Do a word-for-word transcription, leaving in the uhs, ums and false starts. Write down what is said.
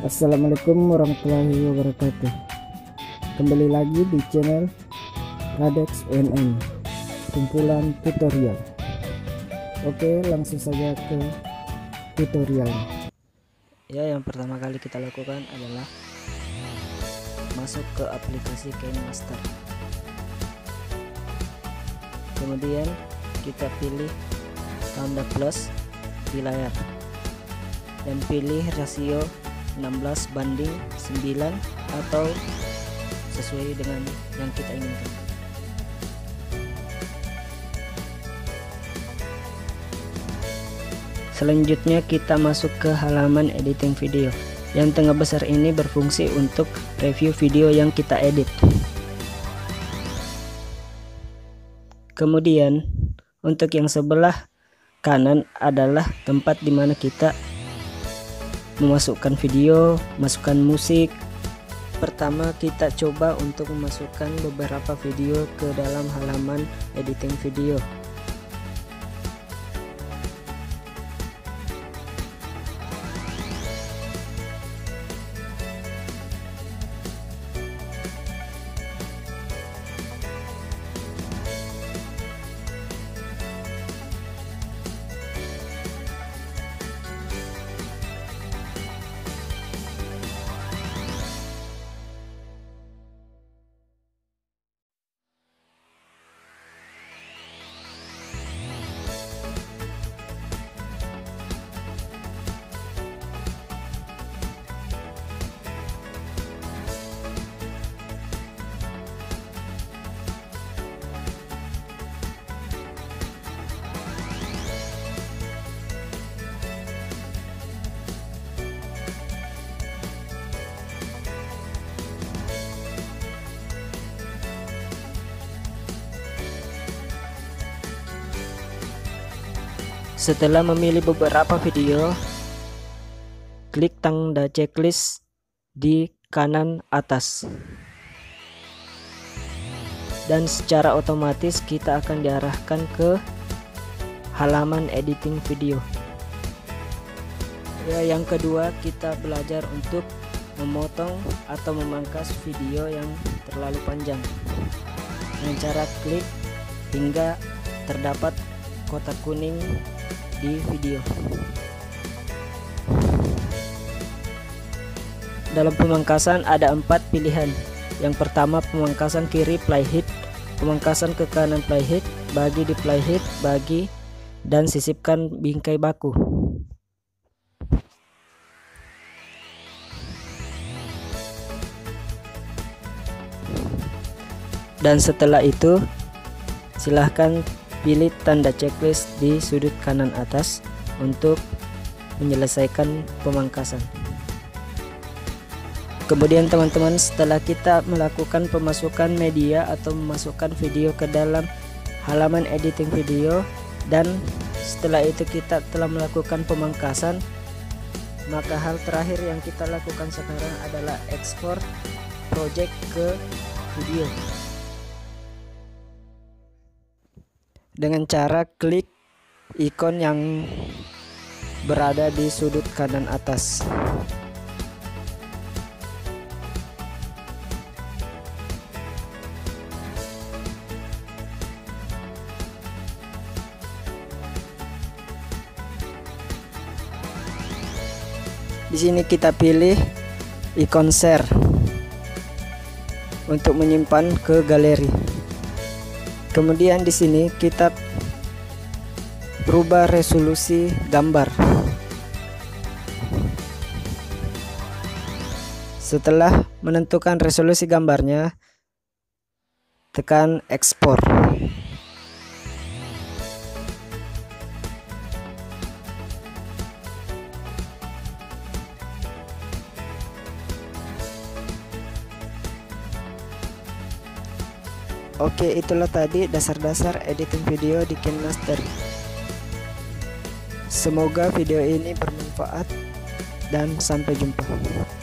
Assalamualaikum warahmatullahi wabarakatuh. Kembali lagi di channel Radex U N M, kumpulan tutorial. Oke, langsung saja ke tutorialnya. Ya, yang pertama kali kita lakukan adalah masuk ke aplikasi KineMaster. Kemudian kita pilih tanda plus di layar dan pilih rasio enam belas banding sembilan atau sesuai dengan yang kita inginkan. Selanjutnya kita masuk ke halaman editing video. Yang tengah besar ini berfungsi untuk review video yang kita edit. Kemudian untuk yang sebelah kanan adalah tempat dimana kita memasukkan video, masukkan musik. Pertama kita coba untuk memasukkan beberapa video ke dalam halaman editing video. Setelah memilih beberapa video, klik tanda checklist di kanan atas. Dan secara otomatis kita akan diarahkan ke halaman editing video. Ya, yang kedua kita belajar untuk memotong atau memangkas video yang terlalu panjang. Dengan cara klik hingga terdapat kotak kuning di video. Dalam pemangkasan ada empat pilihan. Yang pertama pemangkasan kiri playhead, pemangkasan ke kanan playhead, bagi di playhead, bagi dan sisipkan bingkai baku. Dan setelah itu silahkan pilih tanda checklist di sudut kanan atas untuk menyelesaikan pemangkasan. Kemudian teman-teman, setelah kita melakukan pemasukan media atau memasukkan video ke dalam halaman editing video, dan setelah itu kita telah melakukan pemangkasan, maka hal terakhir yang kita lakukan sekarang adalah ekspor project ke video. Dengan cara klik ikon yang berada di sudut kanan atas. Di sini kita pilih ikon share untuk menyimpan ke galeri. Kemudian di sini kita berubah resolusi gambar. Setelah menentukan resolusi gambarnya, tekan ekspor. Oke, itulah tadi dasar-dasar editing video di KineMaster. Semoga video ini bermanfaat dan sampai jumpa.